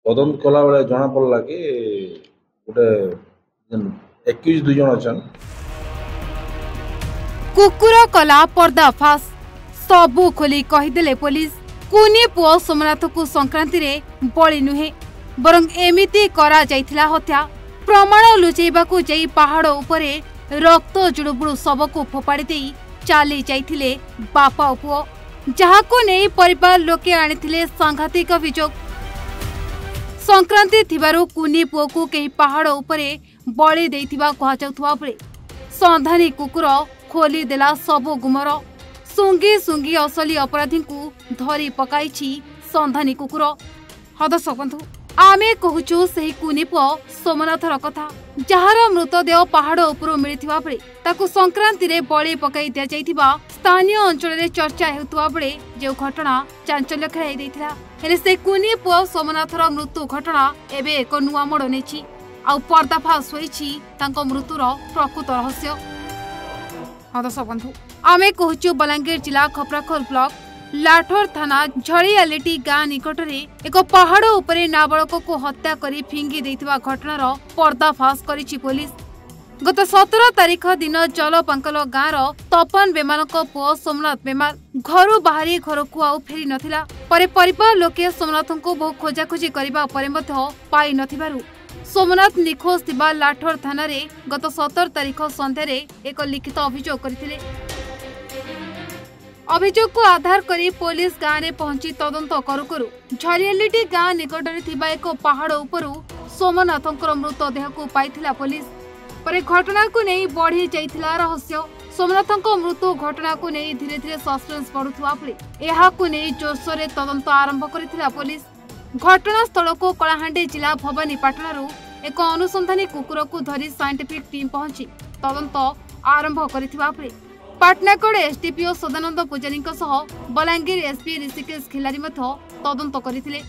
तदंत कला बेले जना पड़ला कि गोटे एक्यूज 2 जन अच्छा कुकुर कला पर्दाफाश सबू खोली कहीदेले पुलिस कुनी पुओ सोमनाथ को संक्रांति रे बळी नुहे बरं एमिति करा जाइथिला हत्या प्रमाण लुचेबाकू जाई पहाड़ उपरे रक्त जुड़ुबुड़ु शव को फोपाड़ी देई चाली जाइथिले बापा ओ पुओ जहाको नेई परिवार लोके आनिथिले सांघातिक अभियोग। संक्रांति थिबारु कुनी पुओ को केही पहाड़ उपरे बळी देइथिबा कहा जाउथवा बेले संधानी कुकुर खोली देला सबो गुमर सुंगी सुंगी असली अपराधी को धरी पकाइछि संधानी कुकुर। हदर्शक बंधु आमे कहूचु सही कुनी पुओ सोमनाथर कथा जार मृतदेह पहाड़ उपरु मिलिथिबा बेले ताकु संक्रांति रे बळी पकाई दिया जाइथिबा स्थानीय अंचल रे चर्चा हेउतबा बेले जे घटना चांचल्य खेलाई दैथिला हेले से कुनी पुओ सोमनाथर मृत्यु घटना एबे एक नुआ मोड़ नेछि आ पर्दाफाश होइछि तांको मृत्युर प्रकृत रहस्य। हदर्शक बंधु आमे कहूचु बलांगीर जिला खपराखोल ब्लॉक लाठोर थाना झलियालेटी गाँ निकट में एक पहाड़ उपरे नाबालक को हत्या करी फिंगी देइथिबा घटनार पर्दाफाश करिछि पुलिस। गत 17 तारीख दिन जलपांकल गाँर तपन बेमार पुओ सोमनाथ बेमार घर बाहरी घर को आउ फेरी नथिला परे परिवार लोके सोमनाथ को बहु खोजाखोजी करबा परे मध्य पाई नथिबारु सोमनाथ निखोज थिबा लाठोर थाना रे गत 17 तारीख संध्या रे एक लिखित अभियोग करथिले। अभियोग को आधार करी पुलिस गाँव में पहुंची तदंत करू करू झलियालेटी गाँ निकट में थिबा एक पहाड़ उपरु सोमनाथंकर मृतदेह को पाइथिला पुलिस। परे घटना को नहीं बढ़ी जाइथिला रहस्य। सोमनाथंको मृत्यु घटना को नहीं धीरे धीरे सस्पेंस बढ़ुथुवा बेले एहाकु नहीं जोरसोर रे तदंत आरंभ करिथिला पुलिस। घटनास्थल को कलाहांडी जिला भवानीपाटणारू एक अनुसंधानी कुकुर को धरी साइंटिफिक टीम पहुंची तदंत आरंभ करिथिबा बेले पाटनागढ़ एसडीपीओ सदानंद पुजारी सह बलांगीर एसपी ऋषिकेश खिलारी तदंत करथिले।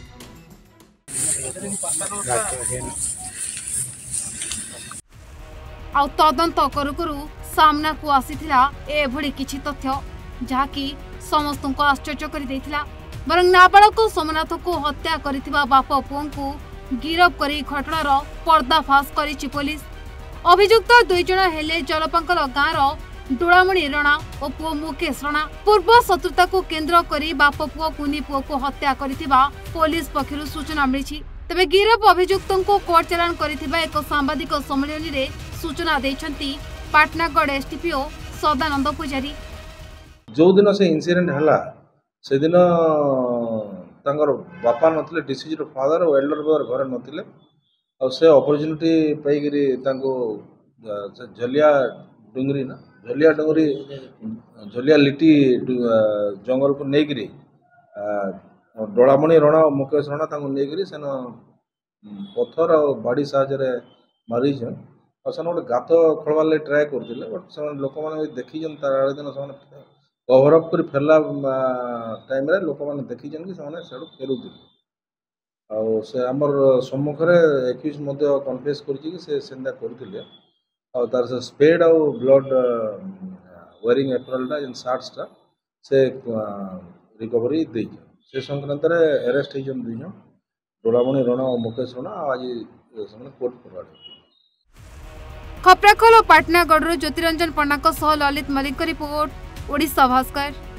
आ तदंत करू करू सामना को आसीथिला एभली किछि तथ्य जाकी समस्त को आश्चर्य करि दैथिला। बरं नाबालक सोमनाथ को हत्या करिथिबा बाप पुओं को गिरफ करी घटनार पर्दाफाश करिछि पुलिस। अभियुक्त 2 जण हेले जलपांकल गाँर डोलामणि रणा और पुओ मुकेश रणा पूर्व शत्रुता को केंद्र करी बाप पुओ कुनी पुओ को हत्या करिथिबा पुलिस पक्षरु सूचना मिलिछि। तबे गिरफ अभियुक्तों को कोर्ट चालान करिथिबा एक सांबादिक सम्मेलन रे सूचना दैछंती पाटनागढ़ एसडीपीओ सदानंद पुजारी। जो दिन से इंसिडेंट हला से दिन तांगर बापा नथिले डिसीज रो फादर और एल्डर ब्रदर घर नथिले और से अपॉर्चुनिटी पाइकरी तांको झलिया डुंगरी ना झलिया लिटी जंगल को नेकरी डोलामणि रण मुकेश रण तांको नेकरी सेन पत्थर और बाड़ी साहाय्य मारी और से गोटे गात खोलवार लगे ट्राए करते बट से लोक मैंने देखी तार आड़ दिन से कभर अप कर फेरला टाइम रे लोक मैंने देखी कि से फेरुते से आमर सम्मुख एक्यूज कन्फेस कर तार से स्पेड और ब्लड वेयरिंग एप्रोलटा जेन सार्ट्सटा से रिकवरी दे से संक्रांत अरेस्ट होती 2 जन डोलामणि रण और मुकेश रण आज कोर्ट फरवर्ड। खपराखोल पाटनागढ़ ज्योतिरंजन पण्डा सह ललित मलिक रिपोर्ट ओडिशा भास्कर।